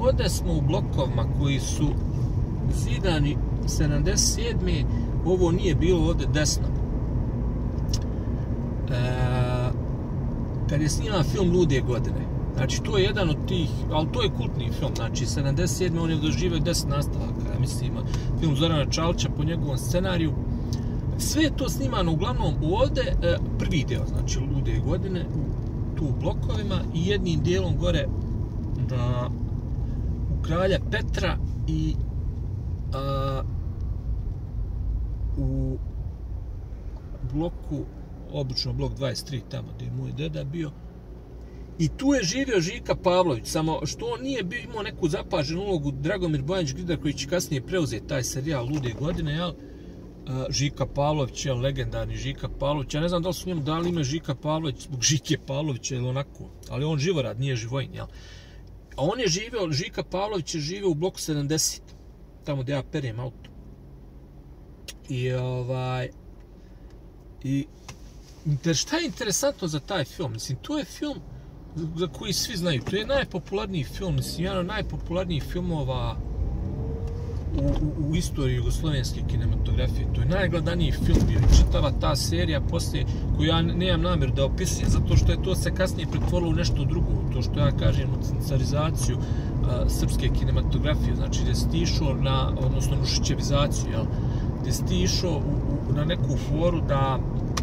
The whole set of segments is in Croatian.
ovdje smo u blokovima koji su zidani 77. Ovo nije bilo ovdje desno. Kad je sniman film Lude godine. Znači, to je jedan od tih, ali to je kultni film. Znači, 77. on je doživio 10 nastavaka. Ja mislim, film Zorana Čalića po njegovom scenariju. Sve je to snimano uglavnom ovdje, prvi deo, znači Lude godine, tu u blokovima i jednim dijelom gore u Kralja Petra i u bloku, obično blok 23, tamo gdje je moj deda bio. I tu je živio Žika Pavlović, samo što on nije imao neku zapaženu ulogu, Dragomir Bojanić-Grida koji će kasnije preuzeti taj serijal Lude godine, jel? Žika Pavlović, jel, legendarni Žika Pavlović. Ja ne znam da li su njemu dali ime Žika Pavlović zbog Žike Pavlovića ili onako, ali on Živorad, nije Živojin, jel? A on je živio, Žika Pavlović je živio u bloku 70, tamo gdje ja perem auto. I šta je interesantno za taj film? Mislim, to je film za koji svi znaju. To je najpopularniji film, mislim, jedan od najpopularnijih filmova u istoriji jugoslovenske kinematografije. To je najgledaniji film bio i čitava ta serija poslije, koju ja nemam namjer da opisujem, zato što je to se kasnije pretvorilo u nešto drugo. To što ja kažem u centralizaciju srpske kinematografije, znači gdje si išao na, odnosno nušićevizaciju, jel? Gdje si išao na neku foru da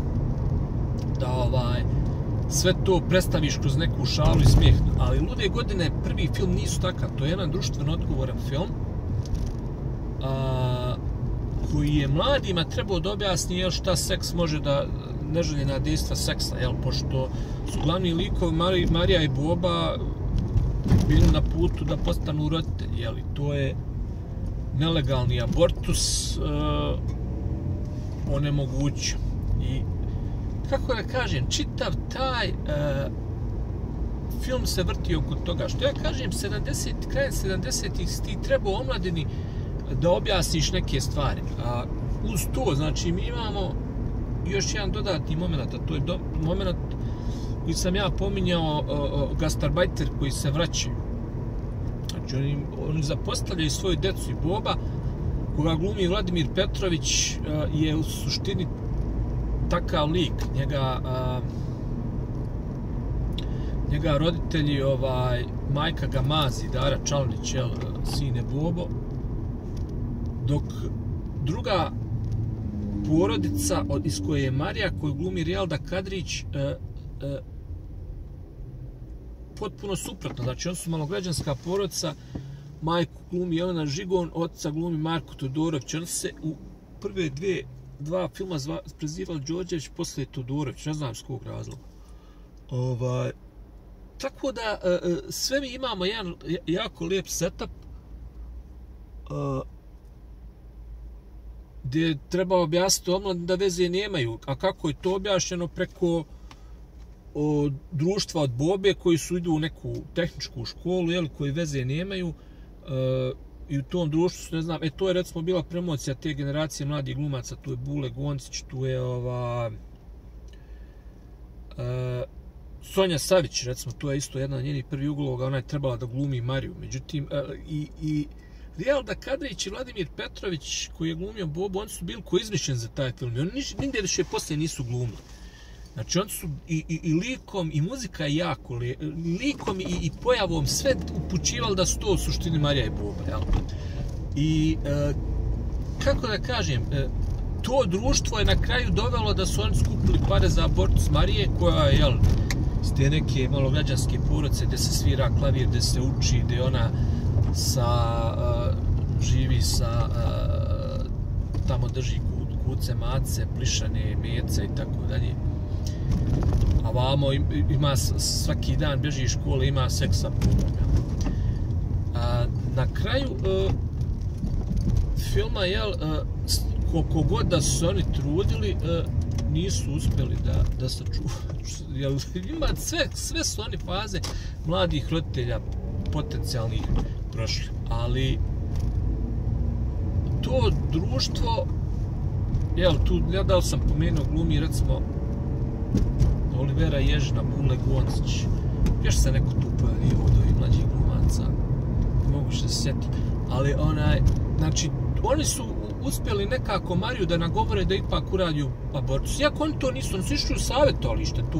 sve to predstaviš kroz neku šalu i smijeh. Ali Lude godine, prvi film nisu takav. To je jedan društveno odgovoran film koji je mladima trebao da objasni jel, šta seks može da, neželjena dejstva seksa, jel, pošto su glavni likovi Marija i Boba bili na putu da postanu roditelji, jel, i to je nelegalni abortus onemogućio. I kako da kažem, čitav taj film se vrti oko toga. Što ja kažem, krajem 70-ih ti trebao omladini da objasniš neke stvari. A uz to, znači, mi imamo još jedan dodatni moment, a to je moment koji sam ja pominjao, gastarbajter koji se vraćaju. Znači, oni zapostavljaju svoju decu i Boba, koga glumi Vladimir Petrović, je u suštini takav lik. Njega roditelji, majka ga mazi, Dara Čalnić, jel, sine Bobo, dok druga porodica iz koje je Marija, koju glumi Rijalda Kadrić, potpuno suprotno. Znači, oni su malograđanska porodica, majku glumi Jelena Žigon, oca glumi Marko Todorović. Oni se u prve dva filma prezivali Đorđević, posle Todorović, ne znam s kog razloga. Tako da, sve mi imamo jedan jako lijep setup gdje treba objasniti omladini da veze nemaju. A kako je to objašnjeno? Preko društva od Bobe koji su idu u neku tehničku školu, jel, koji veze nemaju, i u tom društvu su, ne znam, to je recimo bila promocija te generacije mladih glumaca, tu je Bule Goncić, tu je Sonja Savić, recimo, to je isto jedna od njenih prvih uloga, ona je trebala da glumi Mariju. Međutim, i Rijalda Kadrić i Vladimir Petrović, koji je glumio Bobu, oni su bili ko izmišljeni za taj film. Oni nigdje više poslije nisu glumili. Znači, oni su i likom, i muzika je jako likom i pojavom sve upućivali da su to u suštini Marija i Boba, jel? I, kako da kažem, to društvo je na kraju dovelo da su oni skupili pare za abortus Marije, koja je, jel, s te neke malograđanske porodice gdje se svira klavir, gdje se uči, gdje ona živi sa, tamo drži kuce, mace, plišane, mece i tako dalje. A vamo ima svaki dan, bježi iz škole, ima seksa puno. Na kraju filma, jel, koliko god da su se oni trudili, nisu uspjeli da sačuvaju. Ima sve su oni faze mladih roditelja potencijalnih prošli. Ali to društvo, jel, tu gledao sam pomenuo glumi, recimo, Olivera Ježina, Bule Goncić, još se neko tu pojavio od ovih mlađih glumaca. mogu se sjetiti. Ali znači, oni su uspjeli nekako Mariju da nagovore da ipak uradi abortus. Iako oni to nisu, oni su išli u savjetovalište tu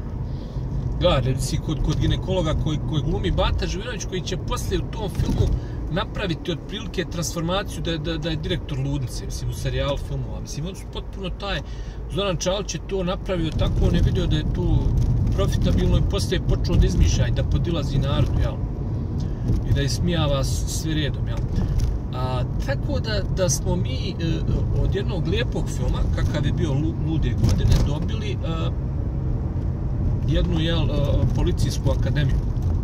kod ginekologa koji glumi Bata Živinović, koji će poslije u tom filmu napraviti otprilike transformaciju da je direktor ludnice, mislim, u serijalu filmova. Mislim, on su potpuno Zoran Čalić je to napravio tako, on je vidio da je tu profitabilno i poslije je počeo da izmišlja i da podilazi narodu, jel? I da ismijava sve redom, jel? Tako da smo mi od jednog lijepog filma, kakav je bio Lude godine, dobili jednu, policijsku akademiju.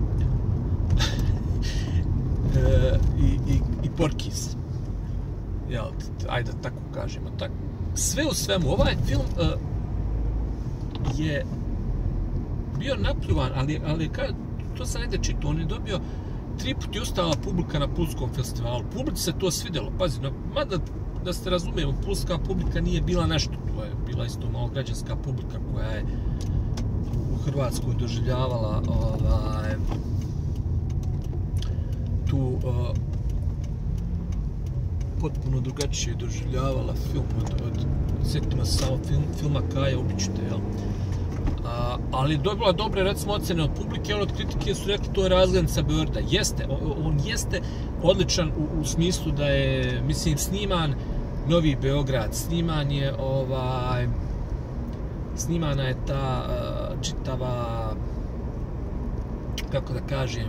I Porkis. Jel, ajde da tako kažemo. Sve u svemu, ovaj film je bio napljuvan, ali to sam negdje čitao, on je dobio 3 puta ustala publika na Pulskom festivalu. Publici se to svidjelo, pazi, mada da ste razumijemo, Pulska publika nije bila nešto, to je bila isto malo građanska publika koja je u Hrvatskoj doživljavala tu potpuno drugačije doživljavala film sjetimo se samo filma Kaja Ubićute, jel? Ali je dobila dobre, recimo, ocene od publike, od kritike su rekli to je razglednica Beograda. Jeste, on jeste odličan u smislu da je, mislim, sniman Novi Beograd, snimana je ta čitava, kako da kažem,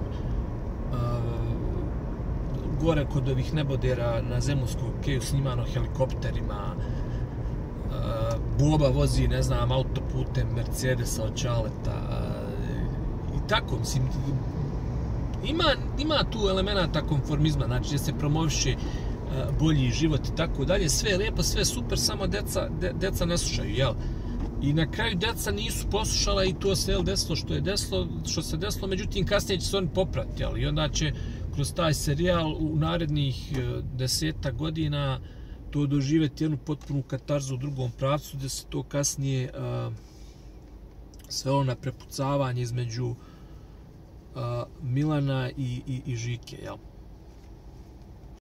gore kod ovih nebodera na Zemunskom keju snimano helikopterima, Boba vozi, ne znam, autoputem Mercedesa od Čaleta i tako, mislim, ima tu elemenata konformizma, znači da se promoviše bolji život i tako dalje, sve je lijepo, sve je super, samo deca ne slušaju, jel? I na kraju deca nisu poslušala i to se desilo što se desilo, međutim kasnije će se oni poprati, jel? I onda će kroz taj serijal u narednih 10 godina to doživjeti jednu potpunu katarzu u drugom pravcu, gdje se to kasnije svelo na prepucavanje između Milana i Žike, jel?